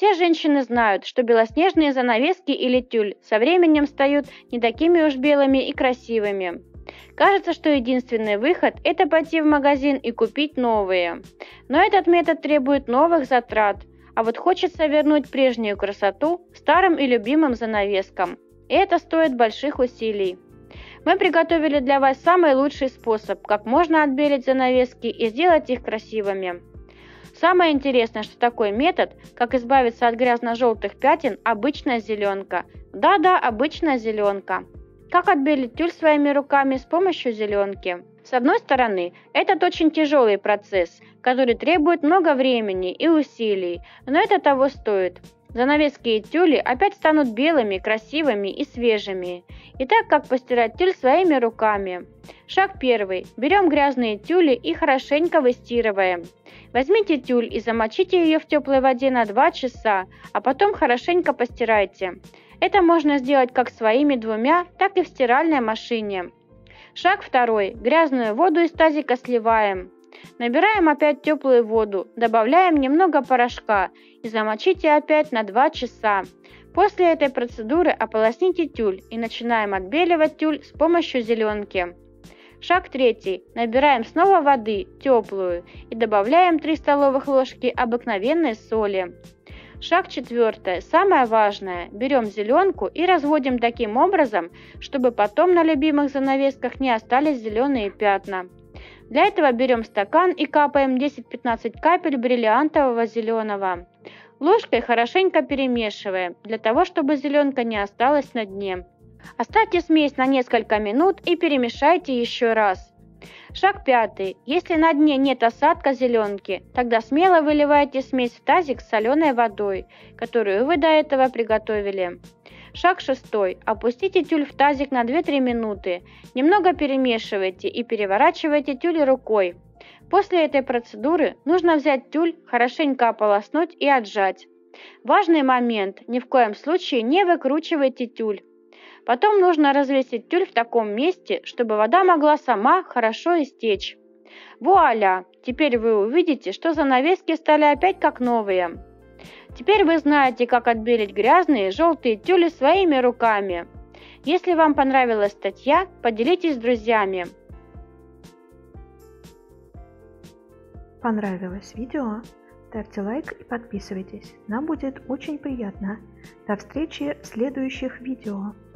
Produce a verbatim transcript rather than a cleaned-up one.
Все женщины знают, что белоснежные занавески или тюль со временем стают не такими уж белыми и красивыми. Кажется, что единственный выход – это пойти в магазин и купить новые. Но этот метод требует новых затрат, а вот хочется вернуть прежнюю красоту старым и любимым занавескам. И это стоит больших усилий. Мы приготовили для вас самый лучший способ, как можно отбелить занавески и сделать их красивыми. Самое интересное, что такой метод, как избавиться от грязно-желтых пятен, обычная зеленка. Да-да, обычная зеленка. Как отбелить тюль своими руками с помощью зеленки? С одной стороны, этот очень тяжелый процесс, который требует много времени и усилий, но это того стоит. Занавески и тюли опять станут белыми, красивыми и свежими. Итак, как постирать тюль своими руками? Шаг первый. Берем грязные тюли и хорошенько выстирываем. Возьмите тюль и замочите ее в теплой воде на два часа, а потом хорошенько постирайте. Это можно сделать как своими двумя, так и в стиральной машине. Шаг второй. Грязную воду из тазика сливаем. Набираем опять теплую воду, добавляем немного порошка и замочите опять на два часа. После этой процедуры ополосните тюль и начинаем отбеливать тюль с помощью зеленки. Шаг третий. Набираем снова воды, теплую, и добавляем три столовых ложки обыкновенной соли. Шаг четвертый. Самое важное. Берем зеленку и разводим таким образом, чтобы потом на любимых занавесках не остались зеленые пятна. Для этого берем стакан и капаем десять-пятнадцать капель бриллиантового зеленого. Ложкой хорошенько перемешиваем, для того, чтобы зеленка не осталась на дне. Оставьте смесь на несколько минут и перемешайте еще раз. Шаг пятый. Если на дне нет осадка зеленки, тогда смело выливайте смесь в тазик с соленой водой, которую вы до этого приготовили. Шаг шестой. Опустите тюль в тазик на две-три минуты. Немного перемешивайте и переворачивайте тюль рукой. После этой процедуры нужно взять тюль, хорошенько ополоснуть и отжать. Важный момент. Ни в коем случае не выкручивайте тюль. Потом нужно развесить тюль в таком месте, чтобы вода могла сама хорошо истечь. Вуаля! Теперь вы увидите, что занавески стали опять как новые. Теперь вы знаете, как отбелить грязные желтые тюли своими руками. Если вам понравилась статья, поделитесь с друзьями. Понравилось видео? Ставьте лайк и подписывайтесь. Нам будет очень приятно. До встречи в следующих видео.